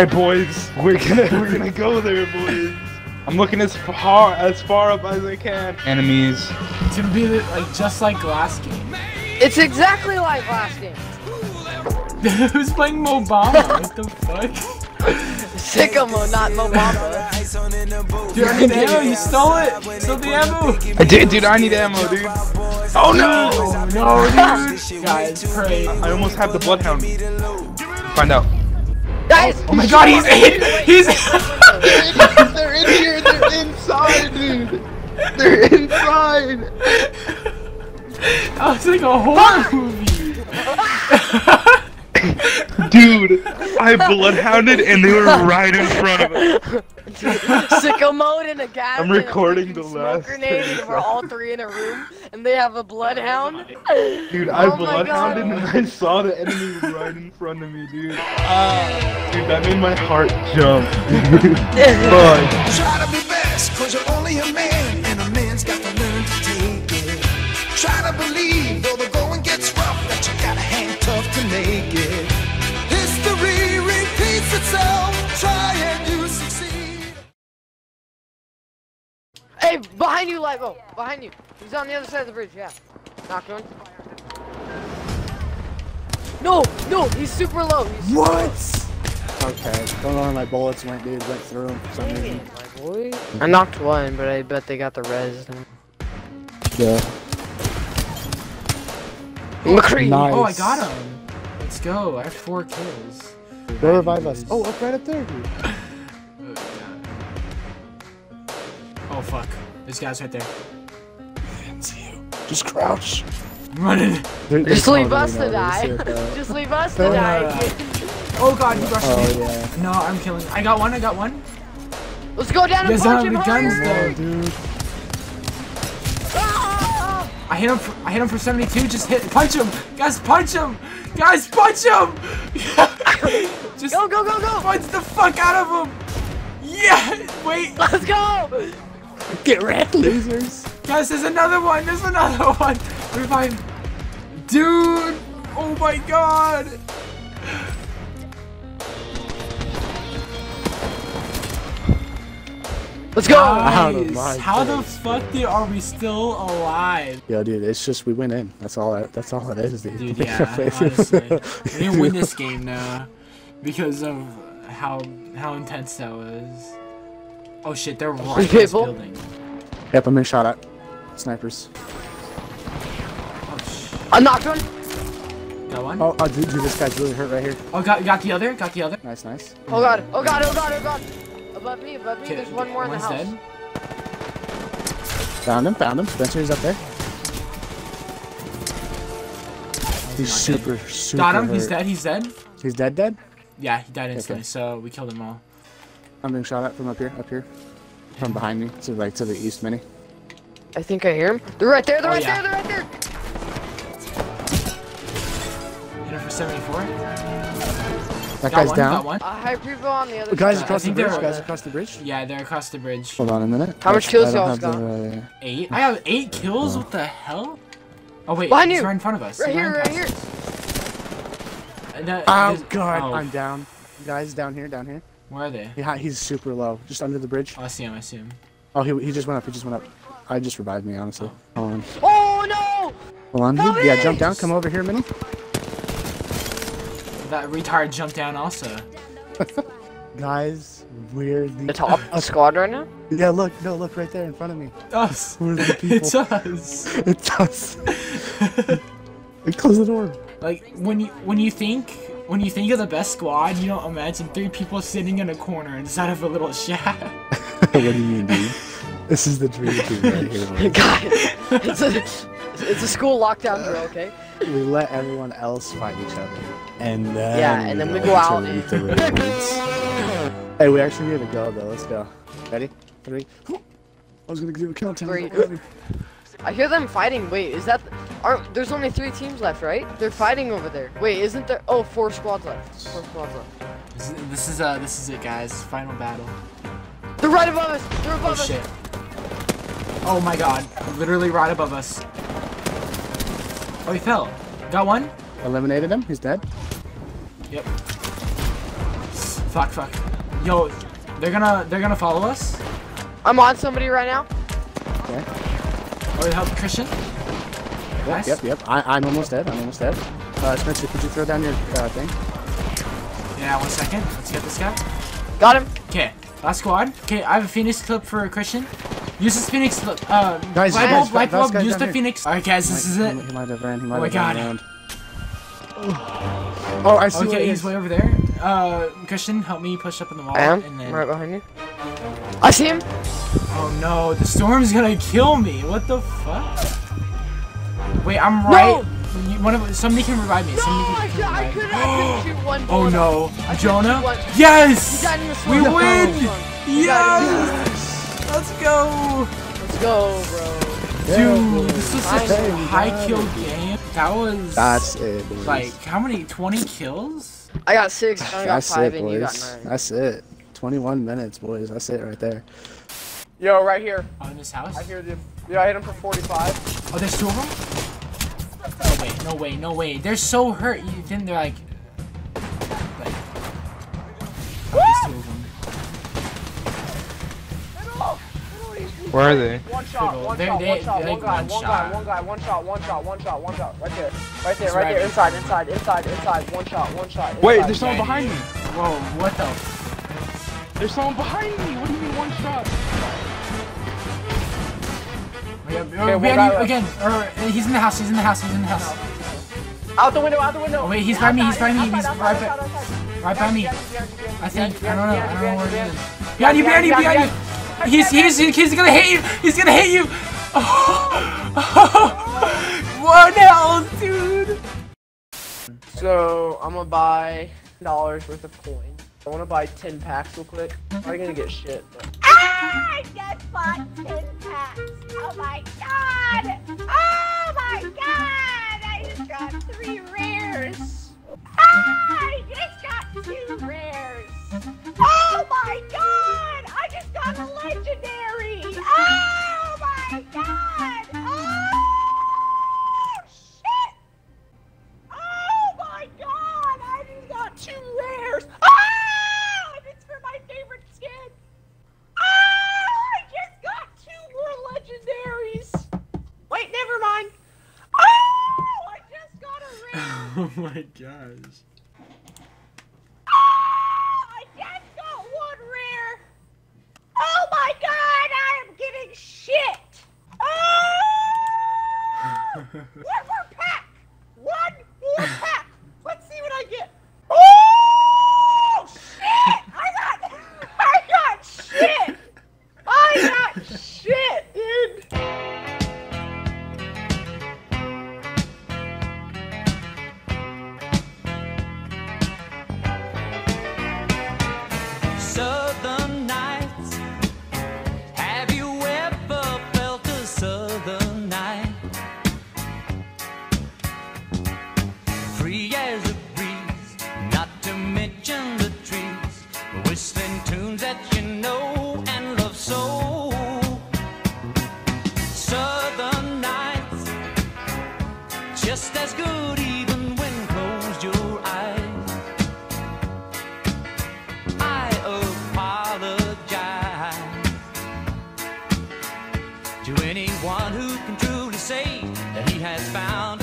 right, boys. We're gonna go there, boys. I'm looking as far up as I can. Enemies. It's gonna be like just like last game. It's exactly like last game. Who's playing Mobama? What the fuck? Sicko mode, not Mobama. Dude, I need ammo. You stole it. Stole the ammo. Dude, I need ammo, dude. Oh no! Oh no, dude. Guys, pray. I almost have the bloodhound. Find out. Guys! Oh my god, he's in! He's They're in here! They're inside, dude! They're inside! That was like a horror movie! Dude, I bloodhounded and they were right in front of us. Sicko mode and a gas. I'm recording the smoke last grenade and we're all three in a room and they have a bloodhound. Dude, I Oh my God. bloodhounded and I saw the enemy right in front of me, dude. Dude, that made my heart jump. Fuck. Try to be best, cause you're only a man, and a man's got to learn to take it. Try to believe, though the going gets rough, that you gotta hang tough to make it. History repeats itself, try and you succeed. Hey, behind you, Livo! Behind you. He's on the other side of the bridge, yeah. Knocked one. No, he's super low. What? Okay, don't know where my bullets went, dude. Went through him for some reason. My boy. I knocked one, but I bet they got the res. Yeah. McCree! Nice. Oh, I got him! Let's go, I have 4 kills. They'll revive us. Oh, up right up there, dude. Oh fuck, this guy's right there. I didn't see you. Just crouch. I'm running! Just leave us to die. Just leave us to die. Oh god, you rushed Oh, me! yeah. No, I'm killing. I got one. Let's go down You and guys punch don't him have any guns, harder! though. Dude. Ah! I hit him for 72, just punch him! Guys, punch him! Guys, punch him! Just Go! punch the fuck out of him! Yeah! Wait! Let's go! Get wrecked, losers. Guys, there's another one! Revive! Dude! Oh my god! Let's go! Out of Guys, my how the face, fuck are we still alive? Yo, dude, it's just we went in. That's all it is, dude. Dude, yeah, honestly. We didn't win this game now because of how intense that was. Oh shit, they're right in this People? building. Yep, I'm being shot at. Snipers. Oh shit. I knocked one! Got one? Oh, dude, this guy's really hurt right here. Oh, got the other? Nice. Oh god! Above me, there's one more in the One's house. dead. Found him. Spencer's up there. He's super Got him, hurt. he's dead. He's dead? Yeah, he died instantly, Okay. so we killed them all. I'm being shot at from up here. From behind me, to the east mini. I think I hear him. They're right there, Yeah. they're right there! Hit him for 74. That Got guy's one, down. got one. Hyper on the other Guys side. across the think bridge. they're- Guys across the bridge. Yeah, they're across the bridge. Hold on a minute. How much kills I don't y'all have got? the- 8? I have 8 kills? What the hell? Oh wait, Behind he's you. right in front of us. Right He's here, in right here! front- Oh there's- god, oh, I'm down. Guys, down here. Where are they? Yeah, he's super low, just under the bridge. Oh, I see him. Oh, he just went up. I just revived me, honestly. Hold on. Oh no! Hold on. Help Yeah, me! jump down. Come over here, Mini. That retard jumped down also. Guys, we're The top squad right now? Yeah, look. No, look right there in front of me. Us. We're the people. It's us. It's us. Close the door. Like when you think of the best squad, you don't imagine 3 people sitting in a corner inside of a little shack. What do you mean, dude? This is the dream team right here. Man. Guys, it's a school lockdown drill, okay? We let everyone else fight each other, and then we go out. to meet the raids. Hey, we actually need to go though. Let's go. Ready? 3. I was gonna do a countdown. 3. I hear them fighting. Wait, is that? There's only 3 teams left, right? They're fighting over there. Wait, isn't there? Oh, 4 squads left. 4 squads left. This is it, guys. Final battle. They're right above us. They're above Oh us. shit. Oh my god. Literally right above us. Oh, he fell. Got one? Eliminated him. He's dead. Yep. Fuck. Yo, they're gonna follow us. I'm on somebody right now. Okay. Oh, help Christian. Nice. Yep. I'm almost dead. Spencer, could you throw down your thing? Yeah, 1 second. Let's get this guy. Got him. Okay, last squad. Okay, I have a Phoenix clip for Christian. Use this Phoenix clip. Guys, light bulb, guys use down the here. Phoenix. Alright, guys, this is it. He might have ran. Oh my God. Oh, I see. Okay, he's way over there. Christian, help me push up in the wall. I am. And then... Right behind you. I see him. Oh no, the storm's gonna kill me. What the fuck? Wait, I'm right. Somebody can revive me. No, Somebody can I revive me. couldn't shoot one Oh bullet. no, I couldn't Jonah. shoot one. Yes! You got him to We swim. win! You got him to Yes! Let's go! Let's go, bro. Dude, this was such a Finally. high kill game. That was That's it, boys. like how many? 20 kills? I got 6. I got That's 5, it, and you got boys. 9. That's it. 21 minutes, boys. That's it right there. Yo, right here. Oh, in this house? I hear them. Yeah, I hit him for 45. Oh, there's 2 of them? No way. They're so hurt. You think they're like there's 2 of them. Where are they? One shot, one They're- shot, they- one shot, they're one like guy, one one shot. guy, one guy, one shot, one shot, one shot, one shot. Right there, right there, right. inside, one shot. Wait, inside. there's someone behind me. Whoa, what the? There's someone behind me. What do you mean one shot? Behind one you guy left. again. Or he's in the house. Out the window. Oh wait, he's by me. He's Outside, right outside, right by me. outside. I think. I don't know where he is. Behind you, Behind you. He's gonna hit you. He's gonna hit you. What else, dude? So I'm gonna buy $10 worth of coins. I wanna buy 10 packs real quick. I'm probably gonna get shit, but I just bought 10 packs. Oh my god! Oh my god! I just got 3 rares. I just got 2 rares. Oh my god! I just got a legendary. Oh my god! Oh shit! Oh my god! I just got 2 rares. Oh! And it's for my favorite skin. Oh, I just got 2 more legendaries. Wait, never mind. Oh, I just got a rare. Oh my gosh. Oh, I just got 1 rare. Oh my god, I am getting shit. Oh, one more pack. 1 more pack. Let's see what I get. Oh, shit. I got shit. I got shit, dude. Southern nights. Have you ever felt a southern night? Free as a breeze, not to mention the trees, whistling tunes that you know and love so. Southern nights, just as good even when closed your eyes. I apologize to anyone who can truly say that he has found